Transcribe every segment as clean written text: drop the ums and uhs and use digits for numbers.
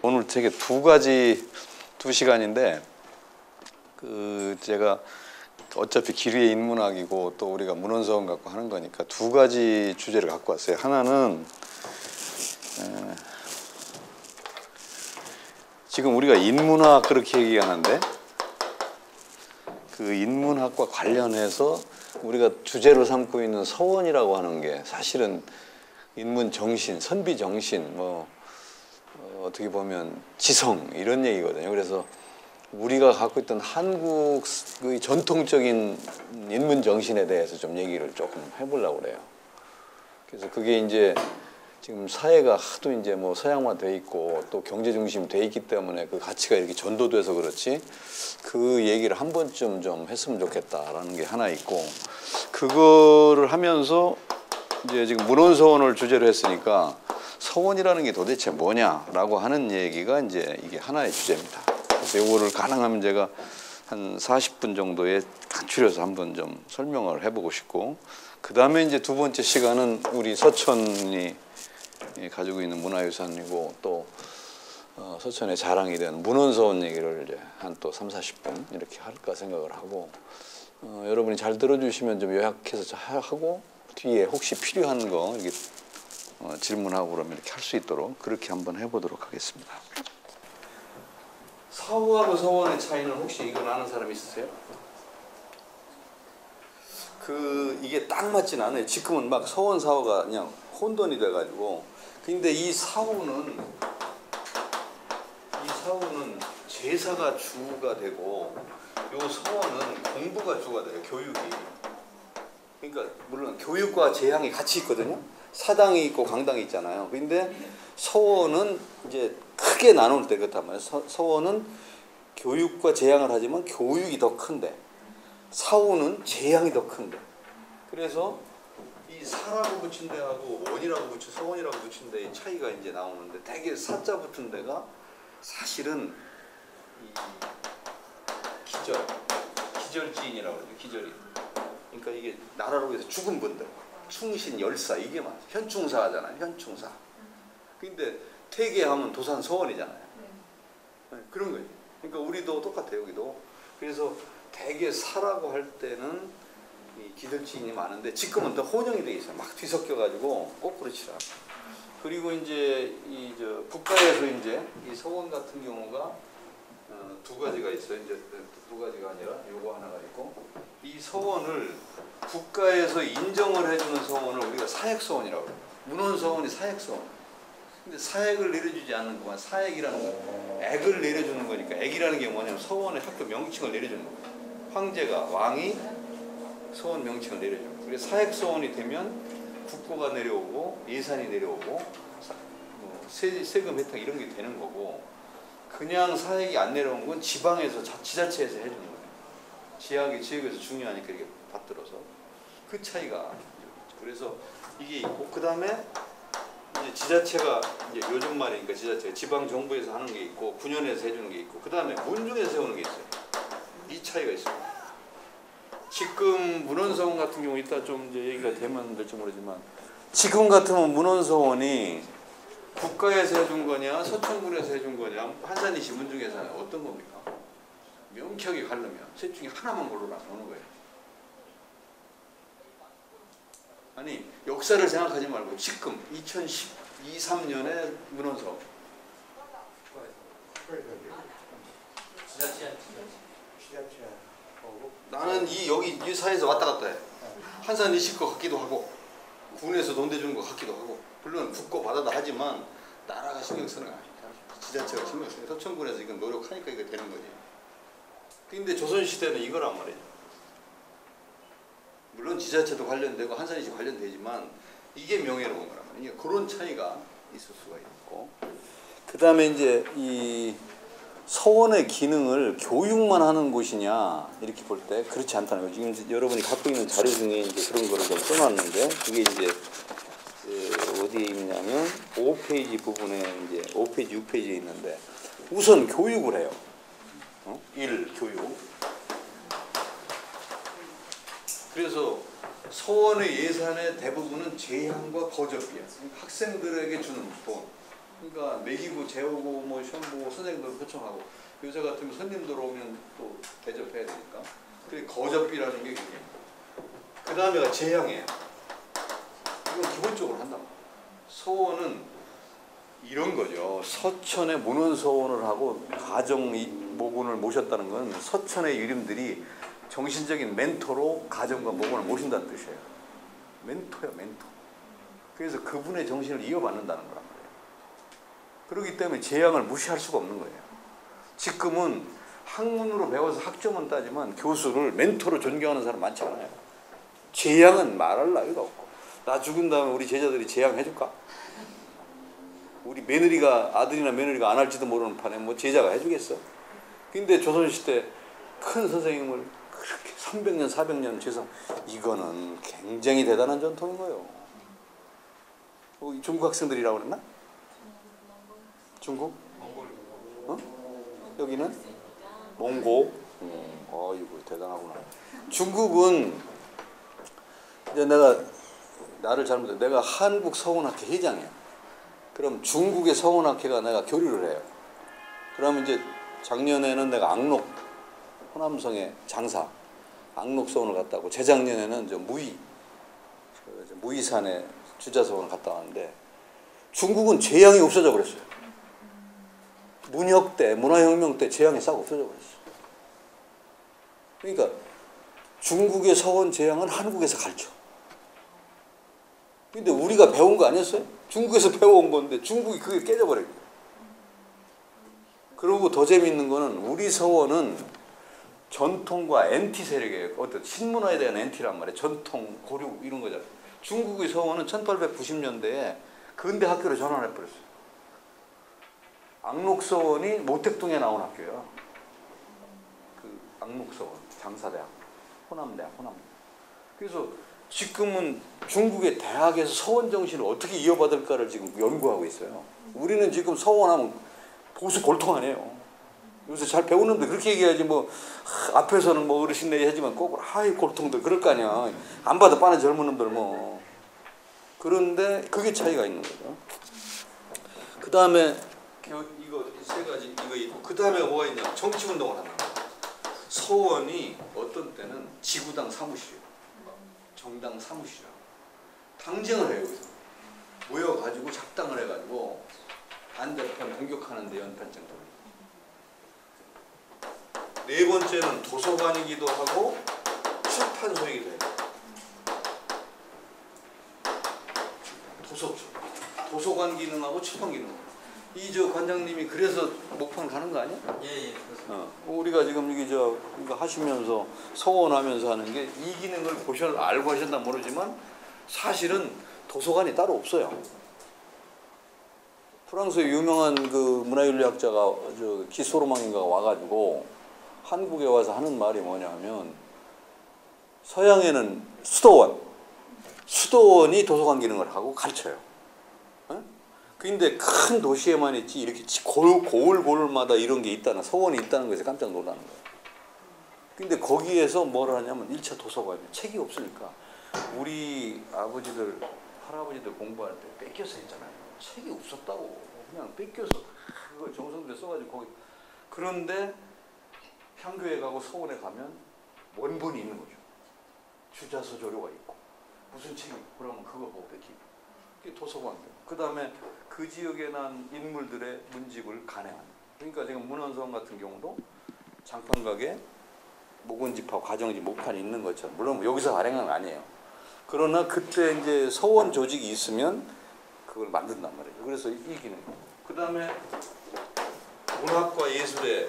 오늘 되게 두 시간인데 제가 어차피 기류의 인문학이고 또 우리가 문헌서원 갖고 하는 거니까 두 가지 주제를 갖고 왔어요. 하나는 지금 우리가 인문학 그렇게 얘기하는데 그 인문학과 관련해서 우리가 주제로 삼고 있는 서원이라고 하는 게 사실은 인문 정신, 선비 정신, 어떻게 보면 지성 이런 얘기거든요. 그래서 우리가 갖고 있던 한국의 전통적인 인문 정신에 대해서 좀 얘기를 조금 해보려고 그래요. 그래서 그게 이제 지금 사회가 하도 이제 뭐 서양화돼 있고 또 경제 중심 돼 있기 때문에 그 가치가 이렇게 전도돼서 그렇지 그 얘기를 한 번쯤 좀 했으면 좋겠다라는 게 하나 있고, 그거를 하면서 이제 지금 문헌서원을 주제로 했으니까 서원이라는 게 도대체 뭐냐라고 하는 얘기가 이제 이게 하나의 주제입니다. 그래서 이거를 가능하면 제가 한 40분 정도에 간추려서 한번 좀 설명을 해보고 싶고, 그 다음에 이제 두 번째 시간은 우리 서천이 가지고 있는 문화유산이고 또 서천의 자랑이 된 문헌서원 얘기를 이제 한 또 30-40분 이렇게 할까 생각을 하고, 여러분이 잘 들어주시면 좀 요약해서 하고 뒤에 혹시 필요한 거 이렇게 질문하고 그러면 이렇게 할 수 있도록 그렇게 한번 해보도록 하겠습니다. 사후하고 서원의 차이는 혹시 이건 아는 사람 있으세요? 이게 딱 맞진 않아요. 지금은 막 서원 사후가 그냥 혼돈이 돼가지고. 근데 이 사후는 제사가 주가 되고 요 서원은 공부가 주가 돼요. 교육이. 그러니까 물론 교육과 재향이 같이 있거든요. 사당이 있고 강당이 있잖아요. 근데 서원은 이제 크게 나눌 때 그렇단 말이에요. 서원은 교육과 재향을 하지만 교육이 더 큰데 사후는 재향이 더 큰데, 그래서 이 사라고 붙인 데하고 원이라고 붙인 서원이라고 붙인 데의 차이가 이제 나오는데, 되게 사자 붙은 데가 사실은 이 기절지인이라고 그러죠. 기절인. 그러니까 이게 나라로 해서 죽은 분들, 충신 열사 이게 맞아요. 현충사 하잖아요. 현충사. 근데 퇴계하면 도산 서원이잖아요. 네, 그런 거예요. 그러니까 우리도 똑같아요. 여기도. 그래서 대개 사라고 할 때는 이 기들지인이 많은데 지금은 더 혼용이 돼 있어요. 막 뒤섞여가지고 거꾸로 치라. 그리고 이제 국가에서 이제 이 서원 같은 경우가 두 가지가 있어요. 이제 두 가지가 아니라 요거 하나가 있고, 이 서원을 국가에서 인정을 해주는 서원을 우리가 사액서원이라고 해요. 문헌서원이 사액서원. 근데 사액을 내려주지 않는 동안 사액이라는 건 액을 내려주는 거니까, 액이라는 게 뭐냐면 서원의 학교 명칭을 내려주는 거예요. 황제가 왕이 서원 명칭을 내려주는 거예요. 그래서 사액서원이 되면 국고가 내려오고 예산이 내려오고 세금 혜택 이런 게 되는 거고, 그냥 사액이 안 내려온 건 지방에서 지자체에서 해주는 거예요. 지역에서 중요하니까 이렇게 받들어서 그 차이가. 그래서 이게 있고, 그 다음에 이제 지자체가 이제 요즘 말이니까 지자체 지방 정부에서 하는 게 있고 군현에서 해주는 게 있고, 그 다음에 문중에서 세우는 게 있어요. 이 차이가 있어요. 지금 문헌서원 같은 경우 이따 좀 이제 얘기가 되면 될지 모르지만, 지금 같으면 문헌서원이 국가에서 해준 거냐 서천군에서 해준 거냐 한산이시 문중에서는 어떤 겁니까? 명쾌하게 가르면 셋 중에 하나만 고르라 오는 거예요. 아니 역사를 생각하지 말고 지금 2012, 3년의 문헌서원. 나는 여기 이 사이에서 왔다 갔다 해. 한산이시 거 같기도 하고 군에서 돈 대주는 거 같기도 하고, 물론 국고 받아다 하지만 나라가 신경 쓰는 거 아니야. 지자체가 신경 쓰는 거야. 서천군에서 이건 노력하니까 이거 되는 거지. 근데 조선시대는 이거란 말이에요. 물론 지자체도 관련되고 한산이시 관련되지만 이게 명예로운 거란 말이에요. 그런 차이가 있을 수가 있고, 그 다음에 이제 이 서원의 기능을 교육만 하는 곳이냐 이렇게 볼 때 그렇지 않다는 거예요. 지금 여러분이 갖고 있는 자료 중에 이제 그런 거를 좀 써놨는데, 그게 이제 어디에 있냐면 5페이지 부분에 이제 5페이지, 6페이지에 있는데, 우선 교육을 해요. 1. 교육. 그래서 서원의 예산의 대부분은 재향과 거적비야. 학생들에게 주는 돈. 그러니까 먹이고 재우고 뭐 시험 보고 선생님들 초청하고 요새 같으면 손님들 오면 또 대접해야 되니까. 그게 거접비라는 게 그게. 그 다음에가 재향이에요. 이건 기본적으로 한단 말이에요. 서원은 이런 거죠. 서천에 문헌서원을 하고 가정 모군을 모셨다는 건 서천의 유림들이 정신적인 멘토로 가정과 모군을 모신다는 뜻이에요. 멘토야, 멘토. 그래서 그분의 정신을 이어받는다는 거란 말이에요. 그렇기 때문에 재향을 무시할 수가 없는 거예요. 지금은 학문으로 배워서 학점은 따지만 교수를 멘토로 존경하는 사람 많지 않아요. 재향은 말할 나위가 없고. 나 죽은 다음에 우리 제자들이 재향 해줄까? 우리 며느리가 아들이나 며느리가 안 할지도 모르는 판에 뭐 제자가 해주겠어? 근데 조선시대 큰 선생님을 그렇게 300년 400년 재상, 이거는 굉장히 대단한 전통인 거예요. 중국 학생들이라고 그랬나? 중국? 어? 여기는? 몽고? 어이구 대단하구나. 중국은 이제 나를 잘못해. 내가 한국 서원학회 회장이야. 그럼 중국의 서원학회가 내가 교류를 해요. 그러면 이제 작년에는 내가 악록 호남성의 장사 악록서원을 갔다 오고 재작년에는 저 무이산의 주자서원을 갔다 왔는데 중국은 재향이 없어져 버렸어요. 문혁 때 문화혁명 때 재향이 싹 없어져 버렸어요. 그러니까 중국의 서원 재향은 한국에서 가르쳐. 근데 우리가 배운 거 아니었어요? 중국에서 배워온 건데 중국이 그게 깨져버려요. 그리고 더 재미있는 거는 우리 서원은 전통과 엔티 세력이에요. 어떤 신문화에 대한 엔티란 말이에요. 전통, 고려 이런 거잖아요. 중국의 서원은 1890년대에 근대 학교로 전환해버렸어요. 악록서원이 모택동에 나온 학교예요. 그 악록서원, 장사대학, 호남대학. 그래서 지금은 중국의 대학에서 서원 정신을 어떻게 이어받을까를 지금 연구하고 있어요. 우리는 지금 서원하면 보수 골통 아니에요. 요새 잘 배우는 놈들 그렇게 얘기해야지 뭐 앞에서는 뭐 어르신들이 하지만 꼭 아이 골통들 그럴 거 아니야. 안 봐도 빠는 젊은 놈들 뭐. 그런데 그게 차이가 있는 거죠. 그 다음에 이거 세 가지 이거 있고 그 다음에 뭐가 있냐. 정치운동을 한다. 서원이 어떤 때는 지구당 사무실이에요. 정당 사무실이에요. 당쟁을 해요. 여기서. 모여가지고 작당을 해가지고 반대편 공격하는데 연판장 돌리고. 네 번째는 도서관이기도 하고 출판소이기도 해요. 도서관 기능하고 출판 기능. 이 저 관장님이 그래서 목판 가는 거 아니야? 예, 그렇습니다. 우리가 지금 이거 하시면서 서원하면서 하는 게 이 기능을 알고 하셨나 모르지만 사실은 도서관이 따로 없어요. 프랑스의 유명한 그 문화윤리학자가 기소로망인가가 와가지고 한국에 와서 하는 말이 뭐냐면 서양에는 수도원이 도서관 기능을 하고 가르쳐요. 근데 큰 도시에만 있지 이렇게 고을마다 이런 게 있다는 서원이 있다는 것에 깜짝 놀라는 거예요. 근데 거기에서 뭘 하냐면 1차 도서관에 책이 없으니까 우리 아버지들 할아버지들 공부할 때 뺏겨서 했잖아요. 책이 없었다고 그냥 뺏겨서 그걸 정성들여 써가지고 거기. 그런데 향교에 가고 서원에 가면 원본이 있는 거죠. 주자서 조료가 있고 무슨 책이 있고 그러면 그거 보고 뺏기고. 그게 도서관이에요. 그 다음에 그 지역에 난 인물들의 문집을 간행하는. 그러니까 지금 문헌서원 같은 경우도 장판가게 목원집하고 가정집 목판이 있는 것처럼 물론 여기서 발행한 건 아니에요. 그러나 그때 이제 서원 조직이 있으면 그걸 만든단 말이에요. 그래서 이 기능. 그 다음에 문학과 예술에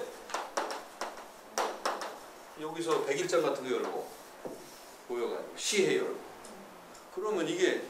여기서 백일장 같은 거 열고 모여가지고 시해 열고. 그러면 이게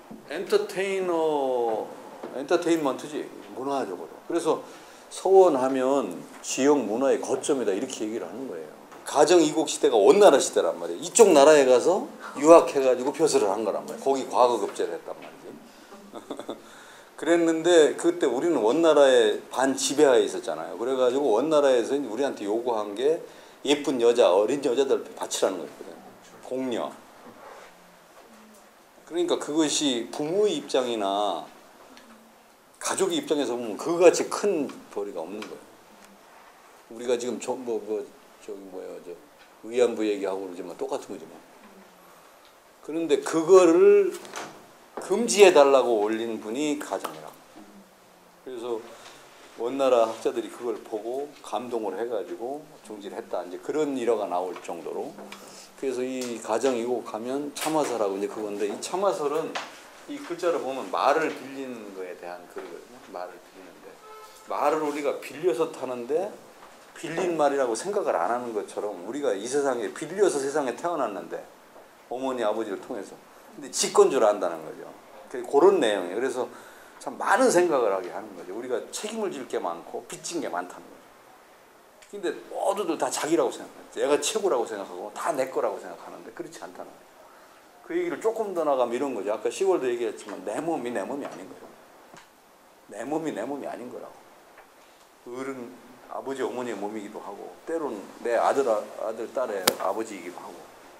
엔터테인먼트지 문화적으로. 그래서 서원하면 지역 문화의 거점이다 이렇게 얘기를 하는 거예요. 가정 이국 시대가 원나라 시대란 말이에요. 이쪽 나라에 가서 유학해가지고 벼슬을 한 거란 말이에요. 거기 과거급제를 했단 말이지. 그랬는데 그때 우리는 원나라의 반지배하에 있었잖아요. 그래가지고 원나라에서 우리한테 요구한 게 예쁜 여자, 어린 여자들 바치라는 거였거든요. 공녀. 그러니까 그것이 부모의 입장이나 가족의 입장에서 보면 그거같이 큰 벌이가 없는 거예요. 우리가 지금 저기 뭐야 위안부 얘기하고 그러지만 똑같은 거지 뭐. 그런데 그거를 금지해 달라고 올린 분이 가정이라고. 그래서 원나라 학자들이 그걸 보고 감동을 해가지고 중지를 했다. 이제 그런 일화가 나올 정도로. 그래서 이 가정이고 가면 참화설하고 이제 그건데, 이 참화설은 이 글자를 보면 말을 빌리는 거에 대한 글이거든요. 말을 빌리는데 말을 우리가 빌려서 타는데 빌린 말이라고 생각을 안 하는 것처럼 우리가 이 세상에 빌려서 세상에 태어났는데 어머니 아버지를 통해서 근데 지건 줄 안다는 거죠. 그런 내용이에요. 그래서 참 많은 생각을 하게 하는 거죠. 우리가 책임을 질 게 많고 빚진 게 많다는 거죠. 근데 모두들 다 자기라고 생각해요. 얘가 최고라고 생각하고 다 내 거라고 생각하는데 그렇지 않다는 거예요. 그 얘기를 조금 더 나가면 이런 거죠. 아까 시골도 얘기했지만 내 몸이 내 몸이 아닌 거예요. 내 몸이 내 몸이 아닌 거라고. 어른 아버지 어머니의 몸이기도 하고 때로는 내 아들 딸의 아버지이기도 하고.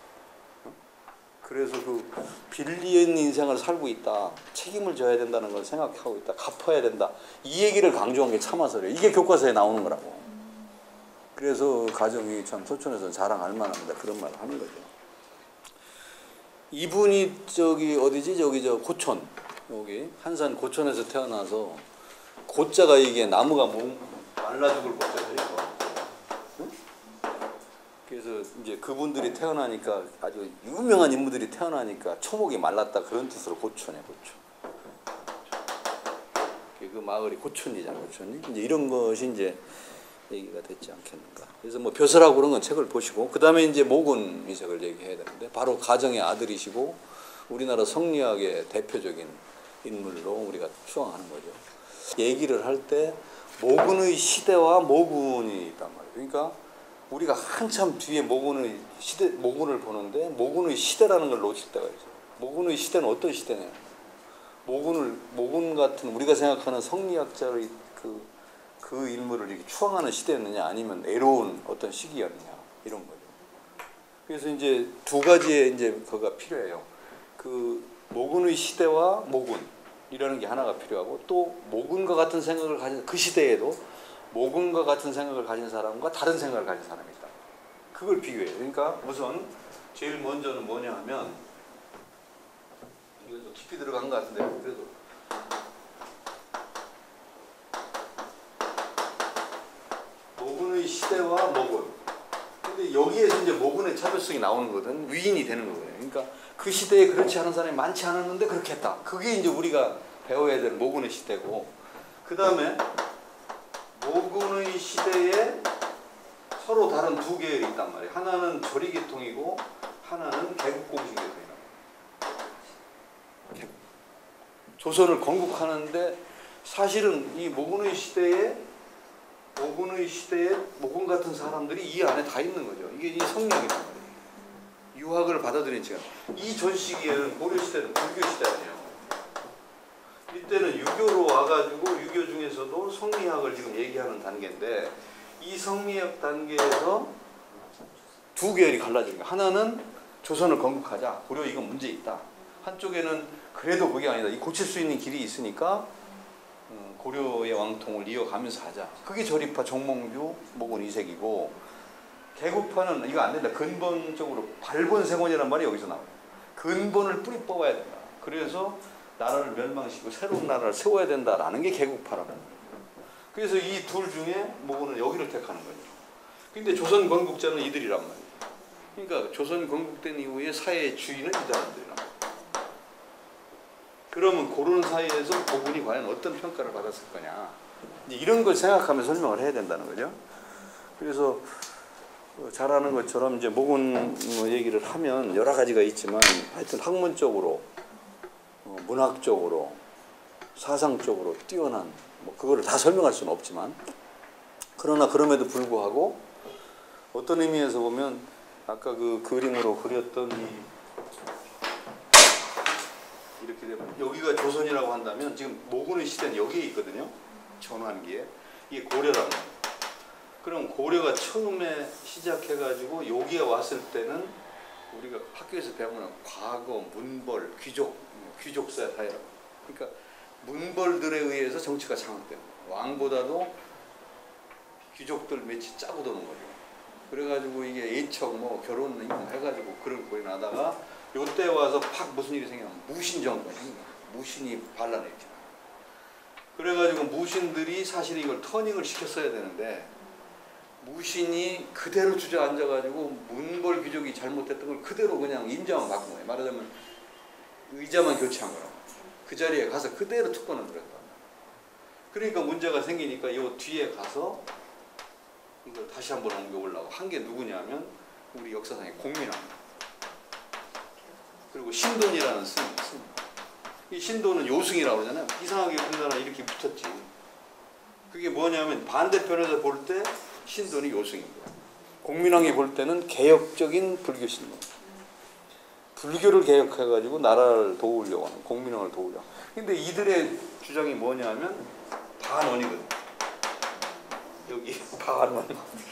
그래서 그 빌린 인생을 살고 있다. 책임을 져야 된다는 걸 생각하고 있다. 갚아야 된다. 이 얘기를 강조한 게 참화설이에요. 이게 교과서에 나오는 거라고. 그래서 가정이 참 소천에서는 자랑할 만합니다. 그런 말을 하는 거죠. 이분이 저기 어디지? 저기 저 고촌. 여기 한산 고촌에서 태어나서 고자가 이게 나무가 말라 죽을 고자죠. 응? 그래서 이제 그분들이 태어나니까 아주 유명한 인물들이 태어나니까 초목이 말랐다 그런 뜻으로 고촌이에요. 고촌. 그 마을이 고촌이잖아. 고촌이. 이제 이런 것이 이제 얘기가 됐지 않겠는가. 그래서 뭐 벼슬하고 그런 건 책을 보시고 그 다음에 이제 모군 이색을 얘기해야 되는데 바로 가정의 아들이시고 우리나라 성리학의 대표적인 인물로 우리가 추앙하는 거죠. 얘기를 할 때 모군의 시대와 모군이 있단 말이에요. 그러니까 우리가 한참 뒤에 모군을 보는데 모군의 시대라는 걸 놓칠 때가 있어요. 모군의 시대는 어떤 시대냐? 모군 같은 우리가 생각하는 성리학자의 그 인물을 이렇게 추앙하는 시대였느냐 아니면 애로운 어떤 시기였느냐 이런 거죠. 그래서 이제 두 가지의 이제 그가 필요해요. 그 모군의 시대와 모군이라는 게 하나가 필요하고 또 모군과 같은 생각을 가진 그 시대에도 모군과 같은 생각을 가진 사람과 다른 생각을 가진 사람이 있다. 그걸 비교해요. 그러니까 우선 제일 먼저는 뭐냐 하면 이거 좀 깊이 들어간 것 같은데 그래도 모군의 시대와 모군. 근데 여기에서 이제 모군의 차별성이 나오는 거거든. 위인이 되는 거예요. 그러니까 그 시대에 그렇지 않은 사람이 많지 않았는데 그렇게 했다. 그게 이제 우리가 배워야 될 모군의 시대고, 그 다음에 모군의 시대에 서로 다른 두 계열이 있단 말이에요. 하나는 조리계통이고 하나는 개국공신계통이라고. 조선을 건국하는데 사실은 이 모군의 시대에 모군 같은 사람들이 이 안에 다 있는 거죠. 이게 이 성령이란 말이에요. 유학을 받아들인 시간. 이 전 시기에는 고려 시대는 불교 시대 아니에요. 이때는 유교로 와가지고 유교 중에서도 성리학을 지금 얘기하는 단계인데 이 성리학 단계에서 두 계열이 갈라진 거예요. 하나는 조선을 건국하자. 고려 이건 문제 있다. 한쪽에는 그래도 그게 아니다. 이 고칠 수 있는 길이 있으니까 고려의 왕통을 이어가면서 하자. 그게 조리파 정몽주 모군 이색이고, 개국파는 이거 안 된다. 근본적으로 발본생원이라는 말이 여기서 나와요. 근본을 뿌리 뽑아야 된다. 그래서 나라를 멸망시키고 새로운 나라를 세워야 된다라는 게 개국파라는 거예요. 그래서 이 둘 중에 모군은 여기를 택하는 거죠. 근데 조선 건국자는 이들이란 말이에요. 그러니까 조선 건국된 이후에 사회의 주인은 이 사람들이란 말이에요. 그러면 그런 사이에서 모군이 과연 어떤 평가를 받았을 거냐. 이런 걸 생각하며 설명을 해야 된다는 거죠. 그래서 잘 아는 것처럼 이제 모군 얘기를 하면 여러 가지가 있지만 하여튼 학문적으로, 문학적으로, 사상적으로 뛰어난 그거를 다 설명할 수는 없지만, 그러나 그럼에도 불구하고 어떤 의미에서 보면 아까 그 그림으로 그렸던 이렇게 되면 여기가 조선이라고 한다면 지금 모군의 시대는 여기에 있거든요. 전환기에. 이게 고려라는 거예요. 그럼 고려가 처음에 시작해가지고 여기에 왔을 때는 우리가 학교에서 배우는 과거, 문벌, 귀족 사회라고. 그러니까 문벌들에 의해서 정치가 장악돼요. 왕보다도 귀족들 몇이 짜고 도는 거죠. 그래가지고 이게 애척 뭐 결혼 해가지고 그런 거에 나다가 요때 와서 팍 무슨 일이 생기면 무신 정권이 생겨요. 무신이 반란했죠. 그래가지고 무신들이 사실 이걸 터닝을 시켰어야 되는데 무신이 그대로 주저앉아가지고 문벌 귀족이 잘못했던 걸 그대로 그냥 임자만 바꾼 거예요. 말하자면 의자만 교체한 거라고. 그 자리에 가서 그대로 특권을 들었다. 그러니까 문제가 생기니까 요 뒤에 가서 이걸 다시 한번 옮겨오려고 한 게 누구냐면 우리 역사상의 공민왕 그리고 신돈이라는 스님. 이 신돈은 요승이라고 그러잖아요. 이상하게 우리나라 이렇게 붙었지. 그게 뭐냐면 반대편에서 볼 때 신돈이 요승인 거야. 공민왕이 볼 때는 개혁적인 불교 신돈. 불교를 개혁해가지고 나라를 도우려고 하는 공민왕을 도우려고. 근데 이들의 주장이 뭐냐면 반원이거든. 여기 반원.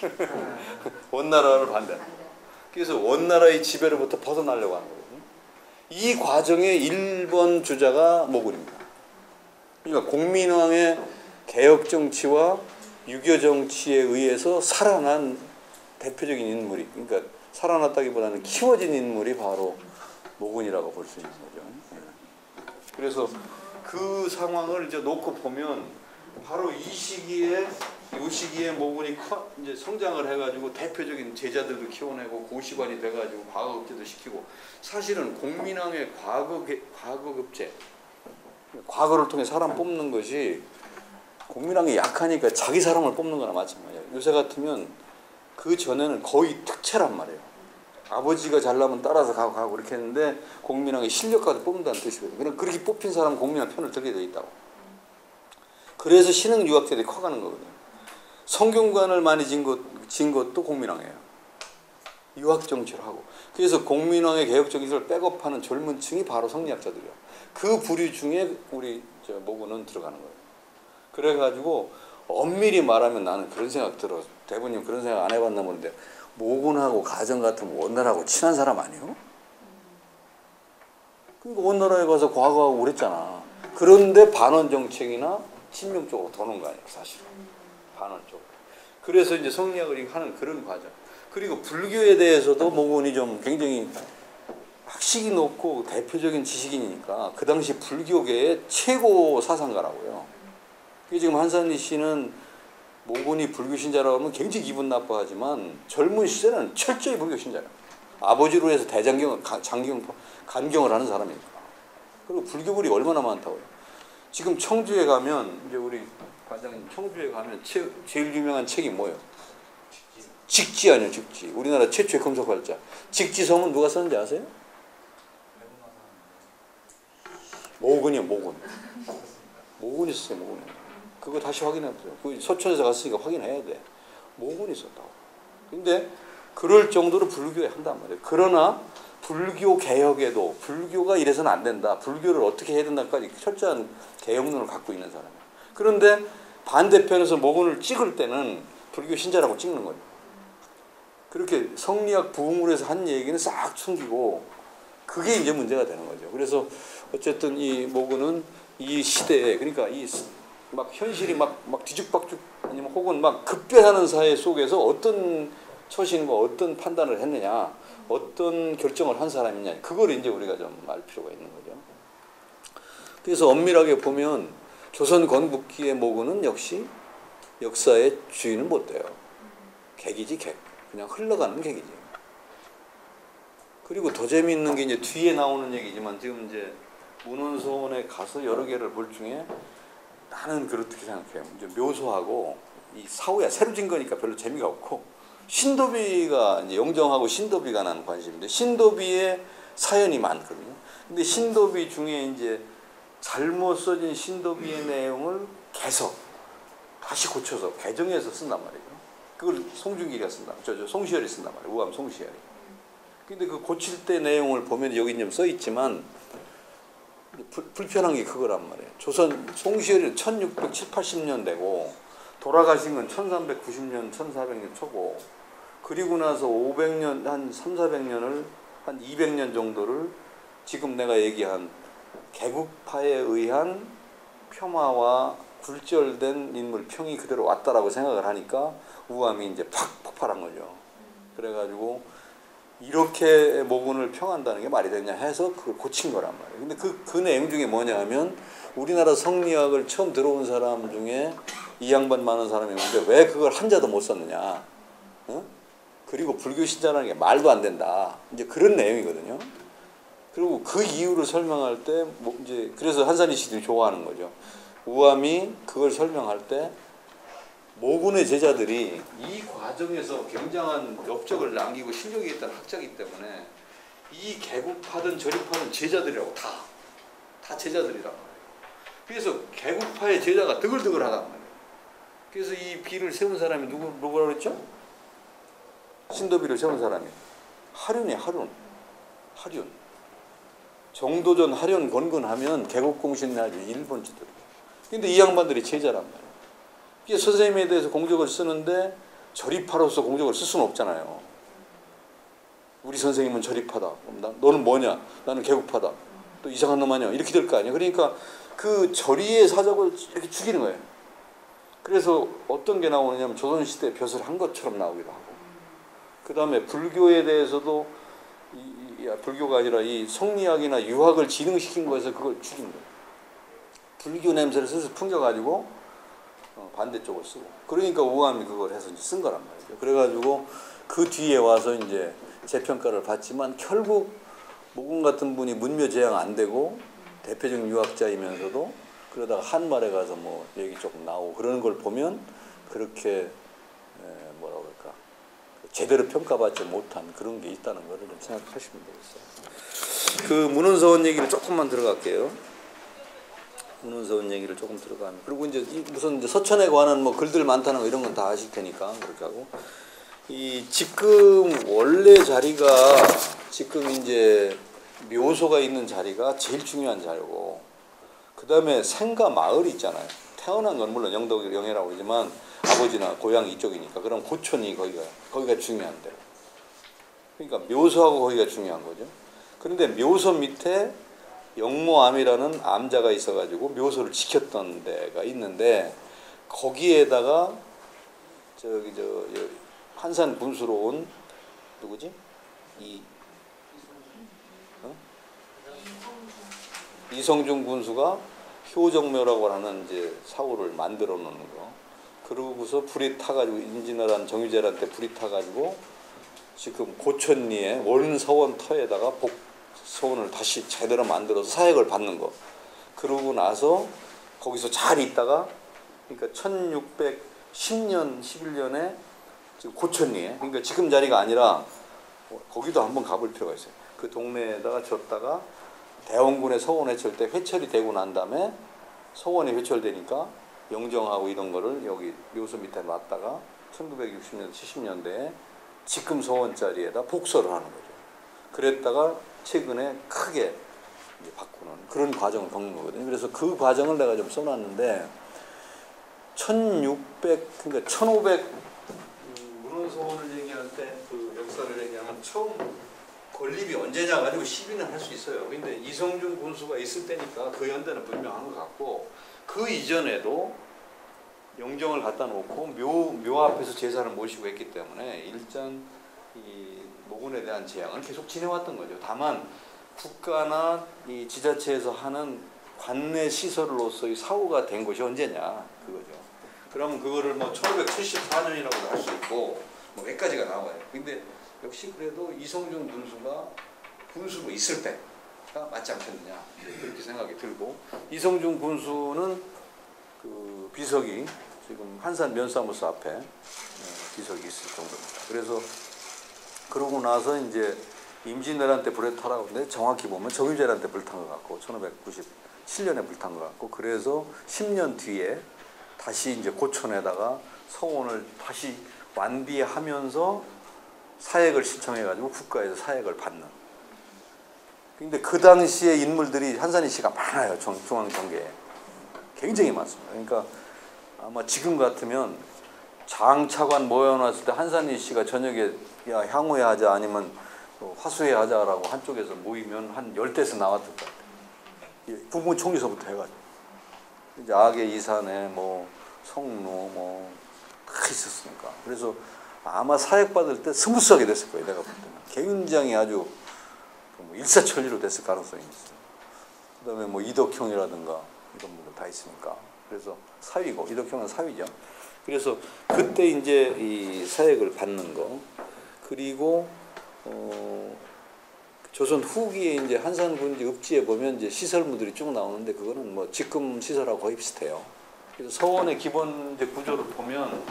원나라를 반대한다. 그래서 원나라의 지배로부터 벗어나려고 하는 거거든요. 이 과정의 1번 주자가 모군입니다. 그러니까 공민왕의 개혁 정치와 유교 정치에 의해서 살아난 대표적인 인물이, 그러니까 살아났다기보다는 키워진 인물이 바로 모군이라고 볼 수 있는 거죠. 그래서 그 상황을 이제 놓고 보면 바로 이 시기에 모군이 이제 성장을 해가지고 대표적인 제자들도 키워내고 고시관이 돼가지고 과거급제도 시키고 사실은 공민왕의 과거급제, 과거를 통해 사람 뽑는 것이 공민왕이 약하니까 자기 사람을 뽑는 거나 마찬가지예요. 요새 같으면 그 전에는 거의 특채란 말이에요. 아버지가 잘나면 따라서 가고 이렇게 했는데 공민왕이 실력가도 뽑는다는 뜻이거든요. 그럼 그렇게 뽑힌 사람은 공민왕 편을 들게 돼 있다고. 그래서 신흥 유학자들이 커가는 거거든요. 성균관을 많이 진 것도 공민왕이에요. 유학 정치를 하고. 그래서 공민왕의 개혁적인 것을 백업하는 젊은 층이 바로 성리학자들이에요. 그 부류 중에 우리 모군은 들어가는 거예요. 그래가지고 엄밀히 말하면 나는 그런 생각 들어. 대부님 그런 생각 안 해봤나 보는데 모군하고 가정 같으면 원나라하고 친한 사람 아니에요? 그러니까 원나라에 가서 과거하고 그랬잖아. 그런데 반원 정책이나 친명 쪽으로 도는 거 아니에요, 사실은. 반원 쪽. 그래서 이제 성리학을 하는 그런 과정. 그리고 불교에 대해서도 모군이 좀 굉장히 학식이 높고 대표적인 지식인이니까 그 당시 불교계의 최고 사상가라고요. 지금 한산리 씨는 모군이 불교 신자라고 하면 굉장히 기분 나빠하지만 젊은 시절에는 철저히 불교 신자예요. 아버지로 해서 간경을 하는 사람이니까. 그리고 불교불이 얼마나 많다고요. 지금 청주에 가면 이제 우리 관장님 청주에 가면 제일 유명한 책이 뭐예요? 직지 아니에요, 직지. 우리나라 최초의 금속활자. 직지성은 누가 썼는지 아세요? 모군이요, 모군. 모군이 썼어요, 모군이. 그거 다시 확인해보세요. 그 서천에서 갔으니까 확인해야 돼. 모군이 썼다고. 근데 그럴 정도로 불교에 한단 말이에요. 그러나 불교 개혁에도 불교가 이래서는 안 된다. 불교를 어떻게 해야 된다까지 철저한 개혁론을 갖고 있는 사람이에요. 그런데 반대편에서 모군을 찍을 때는 불교 신자라고 찍는 거예요. 그렇게 성리학 부흥을 해서 한 얘기는 싹 숨기고 그게 이제 문제가 되는 거죠. 그래서 어쨌든 이 모군은 이 시대에 그러니까 이 막 현실이 막 뒤죽박죽 아니면 혹은 막 급변하는 사회 속에서 어떤 처신과 어떤 판단을 했느냐, 어떤 결정을 한 사람이냐, 그걸 이제 우리가 좀 알 필요가 있는 거죠. 그래서 엄밀하게 보면 조선 건국기의 모군은 역시 역사의 주인은 못 돼요. 객이지 객. 그냥 흘러가는 객이지. 그리고 더 재미있는 게 이제 뒤에 나오는 얘기지만 지금 이제 문헌소원에 가서 여러 개를 볼 중에 나는 그렇게 생각해요. 이제 묘소하고 이 사후야 새로 진 거니까 별로 재미가 없고 신도비가 이제 영정하고 신도비가 나는 관심인데 신도비의 사연이 많거든요. 근데 신도비 중에 이제 잘못 써진 신도비의 내용을 개석 다시 고쳐서 개정해서 쓴단 말이에요. 그걸 송중기가 쓴다. 송시열이 쓴단 말이에요. 우암 송시열이. 근데 그 고칠 때 내용을 보면 여기 좀 써 있지만 불편한 게 그거란 말이에요. 조선 송시열이 1670, 80년 되고 돌아가신 건 1390년, 1400년 초고 그리고 나서 500년, 한 3, 400년을 한 200년 정도를 지금 내가 얘기한 개국파에 의한 폄하와 굴절된 인물 평이 그대로 왔다라고 생각을 하니까 우암이 이제 팍 폭발한 거죠. 그래가지고 이렇게 모군을 평한다는 게 말이 되냐 해서 그걸 고친 거란 말이에요. 근데 그 내용 중에 뭐냐 하면 우리나라 성리학을 처음 들어온 사람 중에 이 양반 많은 사람이 있는데 왜 그걸 한자도 못 썼느냐. 어? 그리고 불교 신자라는 게 말도 안 된다. 이제 그런 내용이거든요. 그리고 그 이유를 설명할 때 뭐 이제 그래서 한산이 씨들이 좋아하는 거죠. 우암이 그걸 설명할 때 모군의 제자들이 이 과정에서 굉장한 업적을 남기고 실력이 있다는 학자이기 때문에 이 개국하든 저립하든 제자들이라고 다 제자들이란 말이에요. 그래서 개국파의 제자가 드글드글하단 말이에요. 그래서 이 비를 세운 사람이 누구라고 그랬죠? 신도비를 세운 사람이 하륜이에요. 하륜. 정도전 하륜 건건하면 개국공신 나지 일본 지도로. 근데 이 양반들이 제자란 말이에요. 선생님에 대해서 공적을 쓰는데 저립파로서 공적을 쓸 수는 없잖아요. 우리 선생님은 저립파다. 너는 뭐냐? 나는 개국파다. 또 이상한 놈 아니야? 이렇게 될 거 아니야. 그러니까 그 저리의 사적을 이렇게 죽이는 거예요. 그래서 어떤 게 나오느냐면 조선시대 벼슬 한 것처럼 나오기도 하고 그 다음에 불교에 대해서도 불교가 아니라 이 성리학이나 유학을 진흥시킨 거에서 그걸 죽인 거예요. 불교 냄새를 슬슬 풍겨가지고 반대쪽을 쓰고 그러니까 우암이 그걸 해서 이제 쓴 거란 말이죠. 그래가지고 그 뒤에 와서 이제 재평가를 받지만 결국 모군 같은 분이 문묘제양 안 되고 대표적인 유학자이면서도 그러다가 한말에 가서 뭐 얘기 조금 나오고 그러는 걸 보면 그렇게 뭐라고 할까 제대로 평가받지 못한 그런 게 있다는 거를 좀 생각하시면 되겠어요. 그 문헌서원 얘기를 조금만 들어갈게요. 문헌서원 얘기를 조금 들어가면 그리고 이제 무슨 이제 서천에 관한 뭐 글들 많다는 거 이런 건 다 아실 테니까 그렇게 하고 이 지금 원래 자리가 지금 이제 묘소가 있는 자리가 제일 중요한 자리고 그 다음에 생가 마을이 있잖아요. 태어난 건 물론 영덕 영해라고 그러지만 아버지나 고향 이쪽이니까 그럼 고촌이 거기가 중요한데 그러니까 묘소하고 거기가 중요한 거죠. 그런데 묘소 밑에 영모암이라는 암자가 있어가지고 묘소를 지켰던 데가 있는데 거기에다가 한산 분수로 온 누구지? 이성중 군수가 효정묘라고 하는 이제 사고를 만들어 놓는 거. 그러고서 불이 타가지고 임진왜란 정유재한테 불이 타가지고 지금 고천리에 원서원 터에다가 복서원을 다시 제대로 만들어서 사역을 받는 거. 그러고 나서 거기서 잘 있다가 그러니까 1610년 11년에 지금 고천리에 그러니까 지금 자리가 아니라 거기도 한번 가볼 필요가 있어요. 그 동네에다가 졌다가 대원군의 서원 회철 때 회철이 되고 난 다음에 서원이 회철되니까 영정하고 이런 거를 여기 묘소 밑에 놨다가 1960년 70년대에 지금 서원 자리에다 복서를 하는 거죠. 그랬다가 최근에 크게 바꾸는 그런 과정을 겪는 거거든요. 그래서 그 과정을 내가 좀 써놨는데 1600 그러니까 1500 문헌서원을 얘기할 때 그 역사를 얘기하면 처음 건립이 언제냐 가지고 시비는 할 수 있어요. 근데 이성중 군수가 있을 때니까 그 연대는 분명한 것 같고 그 이전에도 영정을 갖다 놓고 묘 앞에서 제사를 모시고 했기 때문에 일단 이 모군에 대한 재앙은 계속 지내왔던 거죠. 다만 국가나 이 지자체에서 하는 관내 시설로서의 사고가 된 것이 언제냐 그거죠. 그러면 그거를 뭐 1574년이라고도 할 수 있고 뭐 몇 가지가 나와요. 근데 역시 그래도 이성중 군수가 군수로 있을 때가 맞지 않겠느냐 그렇게 생각이 들고 이성중 군수는 그 비석이 지금 한산 면사무소 앞에 비석이 있을 정도입니다. 그래서 그러고 나서 이제 임진왜란 때 불에 타라고 하는데 정확히 보면 정유재란 때 불탄 것 같고 1597년에 불탄 것 같고 그래서 10년 뒤에 다시 이제 고촌에다가 서원을 다시 완비하면서 사역을 신청해가지고 국가에서 사역을 받는. 근데 그 당시에 인물들이 한산희 씨가 많아요. 중앙정계에. 굉장히 많습니다. 그러니까 아마 지금 같으면 장차관 모여놨을 때 한산희 씨가 저녁에 야 향후에 하자 아니면 화수에 하자라고 한쪽에서 모이면 한 10대에서 나왔을 것 같아요. 국무총리서부터 해가지고. 이제 악의 이산에 뭐 성노 뭐 다 있었으니까. 그래서 아마 사역받을 때 스무스하게 됐을 거예요. 내가 볼 때는. 굉장히 아주 뭐 일사천리로 됐을 가능성이 있어요. 그 다음에 뭐 이덕형이라든가 이런 분들 다 있으니까. 그래서 사위고, 이덕형은 사위죠. 그래서 그때 이제 이 사역을 받는 거. 그리고 조선 후기에 이제 한산군지 읍지에 보면 이제 시설물들이 쭉 나오는데 그거는 뭐 지금 시설하고 거의 비슷해요. 그래서 서원의 기본 이제 구조를 보면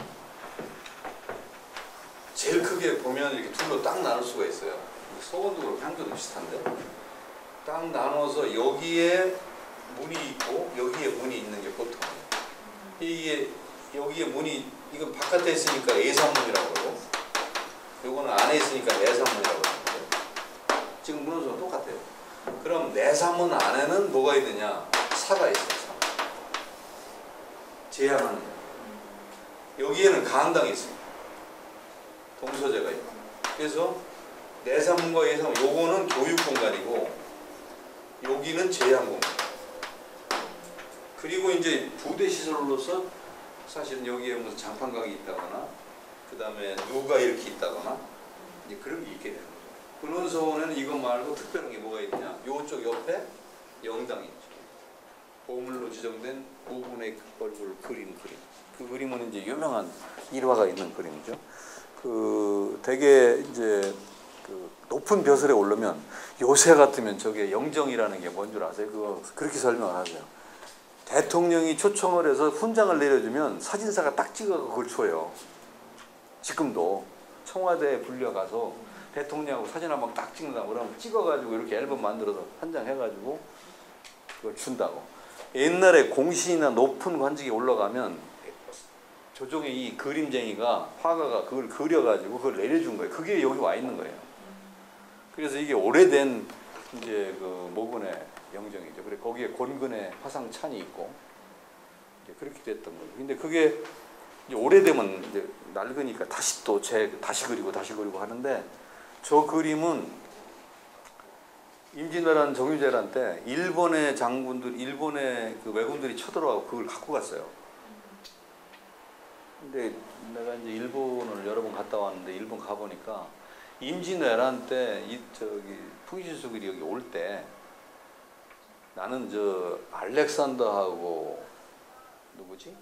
제일 크게 보면 이렇게 둘로 딱 나눌 수가 있어요. 서원도 그렇고 향교도 비슷한데 딱 나눠서 여기에 문이 있고 여기에 문이 있는 게 보통. 이게 여기에 문이 이건 바깥에 있으니까 예산문이라고 그러고 요거는 안에 있으니까 내산문이라고 그러는데 지금 문헌서가 똑같아요. 그럼 내산문 안에는 뭐가 있느냐? 사가 있어요. 사. 제한하는 거. 여기에는 가항당이 있습니다. 동서재가 있고. 그래서 내산문과 예산문 요거는 교육 공간이고 여기는 제한 공간. 그리고 이제 부대 시설로서 사실은 여기에 무슨 장판각이 있다거나 그 다음에 누가 이렇게 있다거나 이제 그런 게 있게 되는 거죠. 근원서원에는 이것 말고 특별한 게 뭐가 있냐? 요쪽 옆에 영당이 있죠. 보물로 지정된 5분의 얼굴 그림. 그 그림은 이제 유명한 일화가 있는 그림이죠. 그 되게 이제 그 높은 벼슬에 오르면 요새 같으면 저게 영정이라는 게 뭔 줄 아세요? 그거 그렇게 설명을 하세요. 대통령이 초청을 해서 훈장을 내려주면 사진사가 딱 찍어서 그걸 줘요. 지금도 청와대에 불려가서 대통령하고 사진 한 방 딱 찍는다고 그러면 찍어가지고 이렇게 앨범 만들어서 한 장 해가지고 그걸 준다고. 옛날에 공신이나 높은 관직에 올라가면 조정의 이 그림쟁이가 화가가 그걸 그려가지고 그걸 내려준 거예요. 그게 여기 와 있는 거예요. 그래서 이게 오래된 이제 그 모근의 영정이죠. 그래 거기에 곤근의 화상 찬이 있고 이제 그렇게 됐던 거예요. 근데 그게 이제 오래되면 이제 낡으니까 다시 또 다시 그리고 하는데 저 그림은 임진왜란 정유재란 때 일본의 장군들, 일본의 그 왜군들이 쳐들어가고 그걸 갖고 갔어요. 근데 내가 이제 일본을 여러 번 갔다 왔는데 일본 가보니까 임진왜란 때 저기 풍신수길이 여기 올 때 나는 저 알렉산더하고 누구지?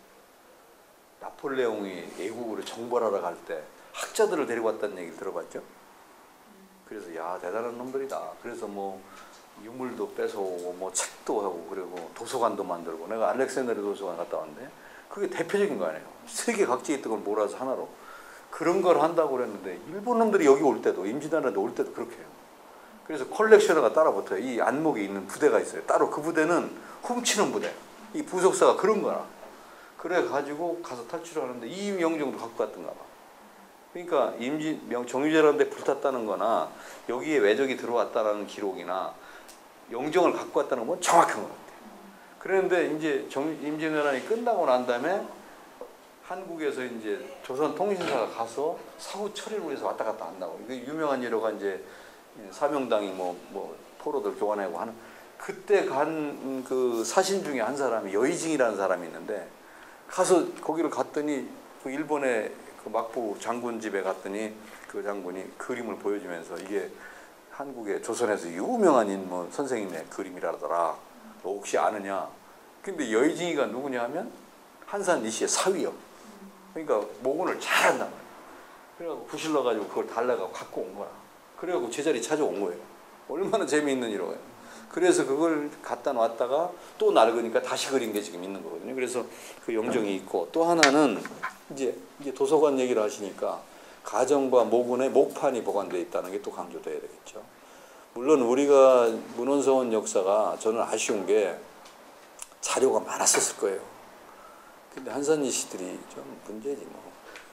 나폴레옹이 애국으로 정벌하러 갈 때 학자들을 데리고 왔다는 얘기를 들어봤죠? 그래서 야 대단한 놈들이다. 그래서 뭐 유물도 뺏어오고 뭐 책도 하고 그리고 도서관도 만들고 내가 알렉산드리아 도서관 갔다 왔는데 그게 대표적인 거 아니에요. 세계 각지에 있던 걸 몰아서 하나로 그런 걸 한다고 그랬는데 일본 놈들이 여기 올 때도 임진왜란에 올 때도 그렇게 해요. 그래서 컬렉셔너가 따라 붙어요. 이 안목에 있는 부대가 있어요. 따로 그 부대는 훔치는 부대. 이 부속사가 그런 거라. 그래 가지고 가서 탈출을 하는데 이 영정도 갖고 갔던가 봐. 그러니까 정유재란데 불탔다는 거나 여기에 왜적이 들어왔다라는 기록이나 영정을 갖고 왔다는 건 정확한 것 같아요. 그런데 이제 임진왜란이 끝나고 난 다음에 한국에서 이제 조선통신사가 가서 사후 처리를 위해서 왔다 갔다 한다고. 이게 유명한 예로가 이제 사명당이 뭐 포로들 교환하고 하는 그때 간 그 사신 중에 한 사람이 여의징이라는 사람이 있는데 가서 거기를 갔더니 그 일본의 그 막부 장군 집에 갔더니 그 장군이 그림을 보여주면서 이게 한국의 조선에서 유명한 인물 선생님의 그림이라더라. 너 혹시 아느냐? 근데 여의징이가 누구냐 하면 한산 이씨의 사위요. 그러니까 모군을 잘한단 말이야. 그래갖고 부실러 가지고 그걸 달라고 갖고 온 거야. 그래갖고 제자리 찾아온 거예요. 얼마나 재미있는 일이에요. 그래서 그걸 갖다 놨다가 또 낡으니까 다시 그린 게 지금 있는 거거든요. 그래서 그 영정이 있고 또 하나는 이제 도서관 얘기를 하시니까 가정과 모군의 목판이 보관되어 있다는 게 또 강조돼야 되겠죠. 물론 우리가 문헌서원 역사가 저는 아쉬운 게 자료가 많았었을 거예요. 근데 한산이 씨들이 좀 문제지 뭐.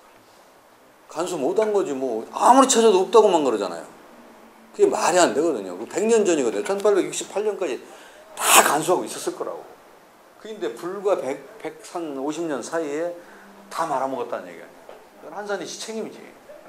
간수 못한 거지 뭐. 아무리 찾아도 없다고만 그러잖아요. 그게 말이 안 되거든요. 100년 전이거든요. 1868년까지 다 간수하고 있었을 거라고. 그런데 불과 150년 사이에 다 말아먹었다는 얘기 아니에요. 그건 한산이 씨 책임이지.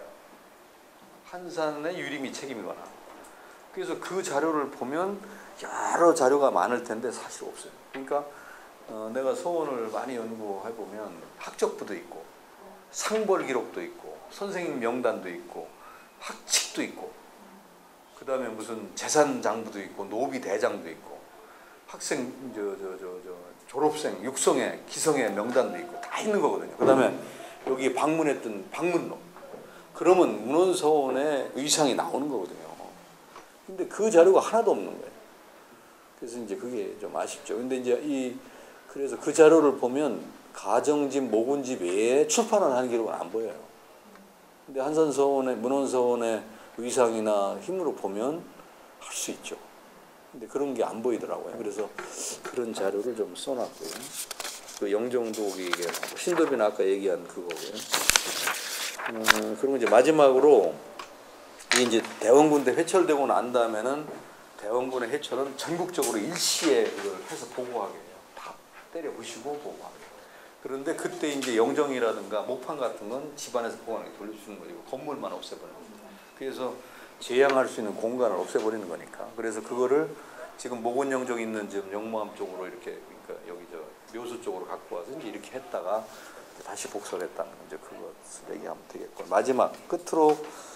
한산의 유림이 책임이거나. 그래서 그 자료를 보면 여러 자료가 많을 텐데 사실 없어요. 그러니까 내가 서원을 많이 연구해보면 학적부도 있고 상벌 기록도 있고 선생님 명단도 있고 학칙도 있고 그 다음에 무슨 재산장부도 있고 노비 대장도 있고 학생 졸업생 육성회 기성회 명단도 있고 다 있는 거거든요. 그 다음에 여기 방문했던 방문록 그러면 문헌서원의 의상이 나오는 거거든요. 근데 그 자료가 하나도 없는 거예요. 그래서 이제 그게 좀 아쉽죠. 근데 이제 그래서 그 자료를 보면 가정집, 모군집 외에 출판을 하는 기록은 안 보여요. 근데 한산서원의 문헌서원의 의상이나 힘으로 보면 할 수 있죠. 근데 그런 게 안 보이더라고요. 그래서 그런 자료를 좀 써놨고요. 그 영종도기 신도비는 아까 얘기한 그거고요. 그리고 이제 마지막으로 이제 대원군대 회철되고 난 다음에는 대원군의 회철은 전국적으로 일시에 그걸 해서 보고하게 해요. 다 때려 부시고 보고하게 해요. 그런데 그때 이제 영정이라든가 목판 같은 건 집안에서 보관하게 돌려주는 거고 건물만 없애버리는 겁니다. 그래서 재양할 수 있는 공간을 없애버리는 거니까. 그래서 그거를 지금 목원영정 있는 지금 영무암 쪽으로 이렇게 그러니까 여기 묘수 쪽으로 갖고 와서 이제 이렇게 했다가 다시 복사를 했다는 이제 그것을 얘기하면 되겠고 마지막 끝으로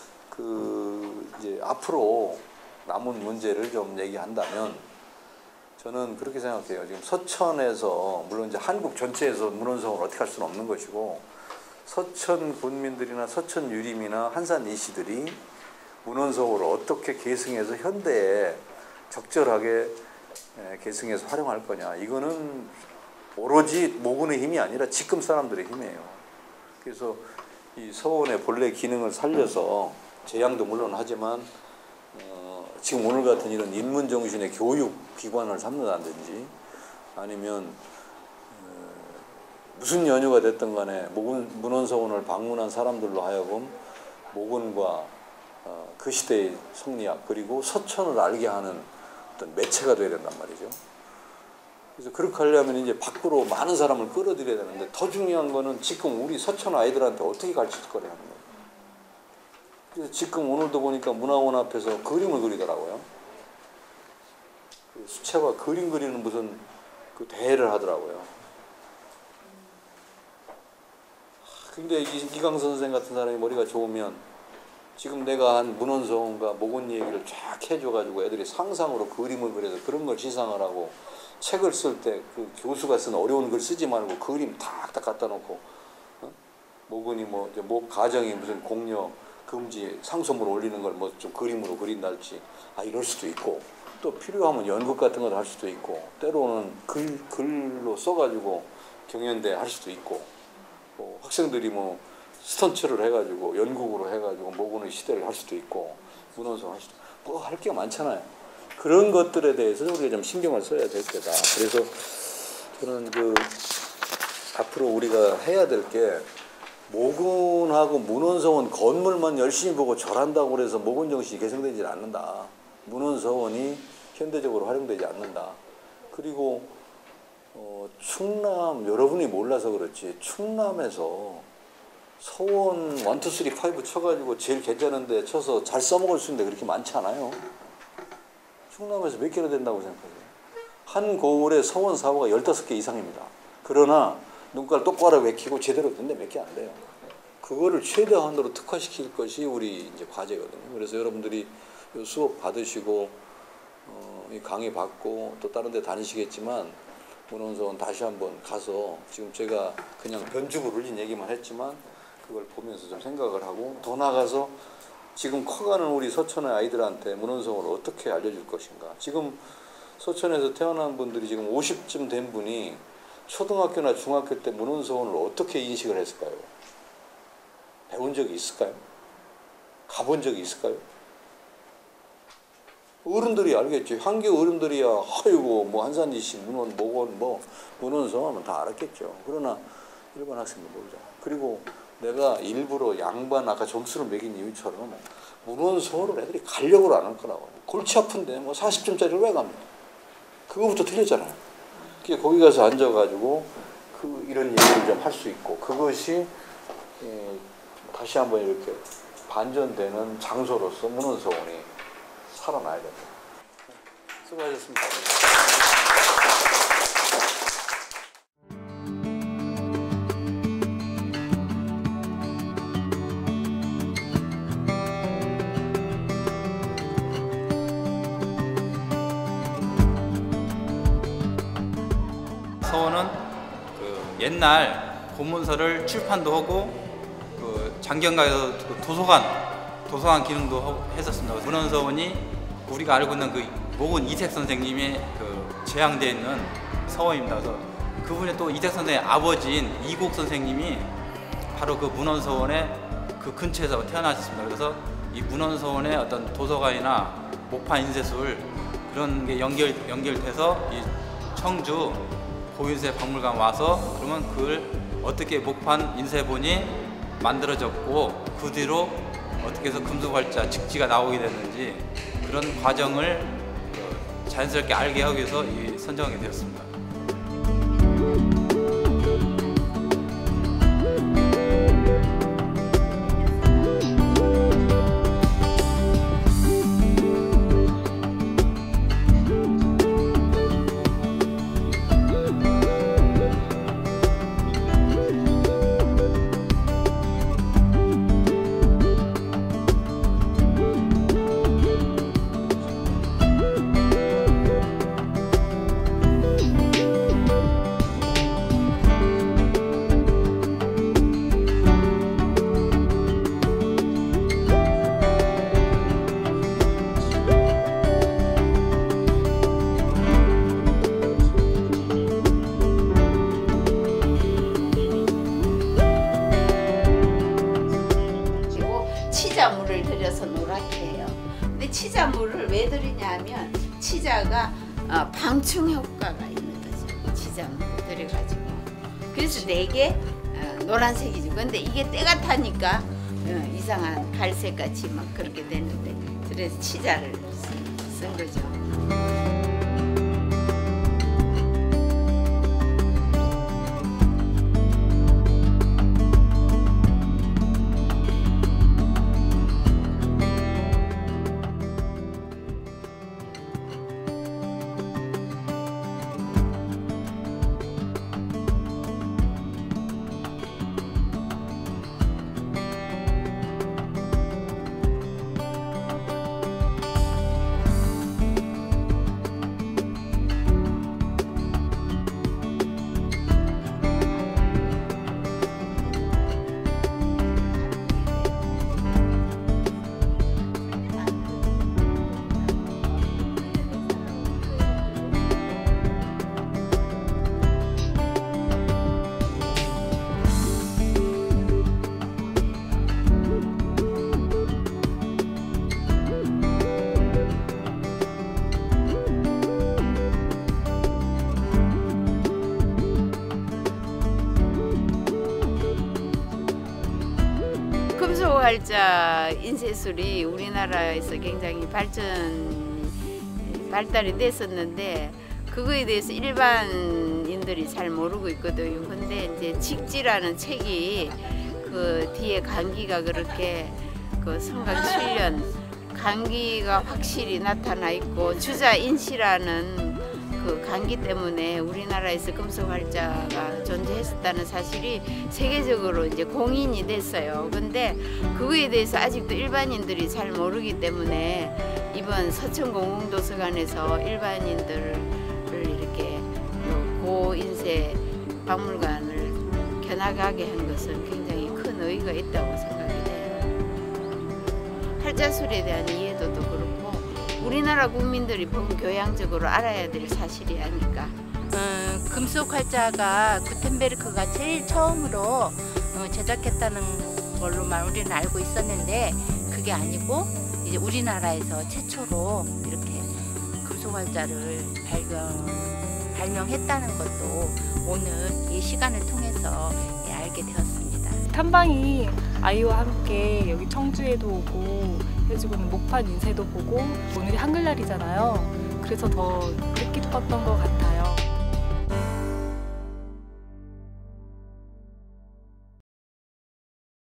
이제 앞으로 남은 문제를 좀 얘기한다면 저는 그렇게 생각해요. 지금 서천에서 물론 이제 한국 전체에서 문헌서원을 어떻게 할 수는 없는 것이고 서천 군민들이나 서천 유림이나 한산 이씨들이 문헌서원을 어떻게 계승해서 현대에 적절하게 계승해서 활용할 거냐 이거는 오로지 모군의 힘이 아니라 지금 사람들의 힘이에요. 그래서 이 서원의 본래 기능을 살려서 제양도 물론 하지만 지금 오늘 같은 이런 인문정신의 교육 기관을 삼는다든지 아니면 무슨 연유가 됐든 간에 문헌서원을 방문한 사람들로 하여금 모군과 그 시대의 성리학 그리고 서천을 알게 하는 어떤 매체가 돼야 된단 말이죠. 그래서 그렇게 하려면 이제 밖으로 많은 사람을 끌어들여야 되는데 더 중요한 거는 지금 우리 서천 아이들한테 어떻게 가르칠 거냐 하는 거예요. 그래서 지금 오늘도 보니까 문화원 앞에서 그림을 그리더라고요. 그 수채화 그림 그리는 무슨 그 대회를 하더라고요. 근데 이강 선생 같은 사람이 머리가 좋으면 지금 내가 한 문헌서원과 모곤 얘기를 쫙 해줘가지고 애들이 상상으로 그림을 그려서 그런 걸 시상을 하고 책을 쓸 때 그 교수가 쓴 어려운 글 쓰지 말고 그림 탁탁 갖다 놓고 모곤이 뭐 가정이 무슨 공녀 금지 상소문 올리는 걸 뭐 좀 그림으로 그린달지 이럴 수도 있고 또 필요하면 연극 같은 걸 할 수도 있고 때로는 글로 써가지고 경연대 할 수도 있고 뭐 학생들이 뭐 스턴트를 해가지고 연극으로 해가지고 모군의 시대를 할 수도 있고 문헌서원 할 수도 뭐 할 게 많잖아요. 그런 것들에 대해서 우리가 좀 신경을 써야 될 때다. 그래서 저는 앞으로 우리가 해야 될 게 모군하고 문헌서원 건물만 열심히 보고 절한다고 해서 모군 정신이 개성되지 않는다. 문헌서원이 현대적으로 활용되지 않는다. 그리고 충남 여러분이 몰라서 그렇지 충남에서 서원 1, 2, 3, 5 쳐가지고 제일 괜찮은데 쳐서 잘 써먹을 수 있는데 그렇게 많지 않아요. 충남에서 몇 개나 된다고 생각하세요? 한 고을에 서원 사호가 15개 이상입니다. 그러나 눈깔 똑바로 외키고 제대로 듣는데 몇 개 안 돼요. 그거를 최대한으로 특화시킬 것이 우리 이제 과제거든요. 그래서 여러분들이 수업 받으시고 이 강의 받고 또 다른 데 다니시겠지만 문헌서원 다시 한번 가서 지금 제가 그냥 변죽을 울린 얘기만 했지만 그걸 보면서 좀 생각을 하고 더 나아가서 지금 커가는 우리 서천의 아이들한테 문헌서원을 어떻게 알려줄 것인가. 지금 서천에서 태어난 분들이 지금 50쯤 된 분이 초등학교나 중학교 때 문헌서원을 어떻게 인식을 했을까요? 배운 적이 있을까요? 가본 적이 있을까요? 어른들이 알겠지. 한교 어른들이야 아이고 뭐 한산이씨 문헌 모건 뭐 문헌서원 다 알았겠죠. 그러나 일반 학생들 모르잖아. 그리고 내가 일부러 양반 아까 점수를 매긴 이유처럼 문헌서원을 애들이 가려고 안 할 거라고. 골치 아픈데 뭐 40점짜리를 왜 갑니까? 그거부터 틀렸잖아요. 거기 가서 앉아가지고 이런 얘기를 좀 할 수 있고 그것이 다시 한번 이렇게 반전되는 장소로서 문헌서원이 살아나야 된다. 수고하셨습니다. 옛날 고문서를 출판도 하고 그 장경가에서 그 도서관 기능도 했었습니다. 문헌서원이 우리가 알고 있는 그 목은 이색 선생님의 그 제향되어 있는 서원입니다. 그래서 그분이 또 이색 선생의 아버지인 이곡 선생님이 바로 그 문헌서원의 그 근처에서 태어나셨습니다. 그래서 이 문헌서원의 어떤 도서관이나 목판 인쇄술 그런 게 연결돼서 이 청주 고인쇄 박물관 와서 그러면 그걸 어떻게 목판 인쇄본이 만들어졌고 그 뒤로 어떻게 해서 금속활자 직지가 나오게 됐는지 그런 과정을 자연스럽게 알게 하기 위해서 이 선정하게 되었습니다. 치자물을 들여서 노랗게 해요. 근데 치자물을 왜 들이냐면 치자가 방충 효과가 있는 거죠. 치자물을 들여가지고. 그래서 내게 노란색이죠. 근데 이게 때가 타니까 이상한 갈색같이 막 그렇게 되는데 그래서 치자를 쓴 거죠. 금속활자 인쇄술이 우리나라에서 굉장히 발달이 됐었는데 그거에 대해서 일반인들이 잘 모르고 있거든요. 근데 이제 직지라는 책이 그 뒤에 강기가 그렇게 그 성강 7년 강기가 확실히 나타나 있고 주자인시라는 그 강기 때문에 우리나라에서 금속활자가 존재했었다는 사실이 세계적으로 이제 공인이 됐어요. 근데 그거에 대해서 아직도 일반인들이 잘 모르기 때문에 이번 서천공공도서관에서 일반인들을 이렇게 고인쇄 박물관을 겨나가게 한 것은 굉장히 큰 의의가 있다고 생각이 돼요. 활자술에 대한 이해도도 그렇고 우리나라 국민들이 보면 교양적으로 알아야 될 사실이 아닐까. 금속활자가 구텐베르크가 제일 처음으로 제작했다는 걸로만 우리는 알고 있었는데 그게 아니고 이제 우리나라에서 최초로 이렇게 금속활자를 발명했다는 것도 오늘 이 시간을 통해서 알게 되었습니다. 탐방이 아이와 함께 여기 청주에도 오고 해주고는 목판 인쇄도 보고 오늘이 한글날이잖아요. 그래서 더 뜻깊었던 것 같아요.